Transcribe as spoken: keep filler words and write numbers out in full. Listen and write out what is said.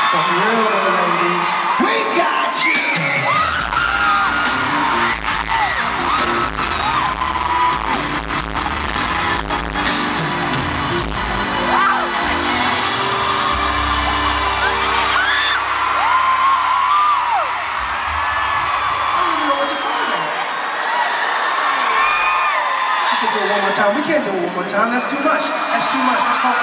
For real, ladies, we got you! She said, do it one more time. We can't do it one more time. That's too much. That's too much. That's called